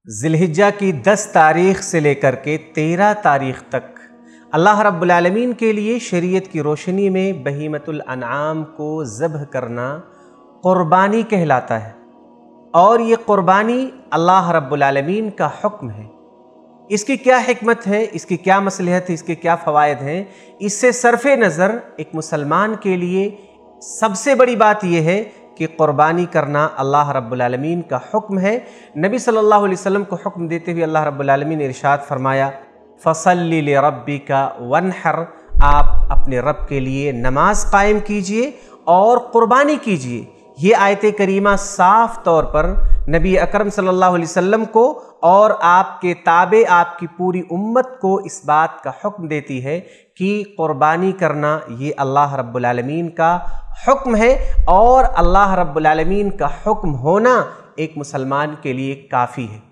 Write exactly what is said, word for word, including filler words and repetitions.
ذی الحجہ کی دس تاریخ سے لے کر کے تیرہ تاریخ تک اللہ رب العالمین کے لیے شریعت کی روشنی میں بہیمۃ الانعام کو ذبح کرنا قربانی کہلاتا ہے، اور یہ قربانی اللہ رب العالمین کا حکم ہے۔ اس کی کیا حکمت ہے، اس کی کیا مصلحت ہے، اس کے کیا فوائد ہیں، اس سے صرف نظر ایک مسلمان کے لیے سب سے بڑی بات یہ ہے کہ قربانی کرنا اللہ رب العالمین کا حکم ہے۔ نبی صلی اللہ علیہ وسلم کو حکم دیتے ہوئے اللہ رب العالمین نے ارشاد فرمایا، فَصَلِّ لِرَبِّكَ وَانْحَرْ، آپ اپنے رب کے لیے نماز قائم کیجئے اور قربانی کیجئے۔ یہ آیت کریمہ صاف طور پر نبی اکرم صلی اللہ علیہ وسلم کو اور آپ کے تابع آپ کی پوری امت کو اس بات کا حکم دیتی ہے کہ قربانی کرنا یہ اللہ رب العالمین کا حکم ہے، اور اللہ رب العالمین کا حکم ہونا ایک مسلمان کے لیے کافی ہے۔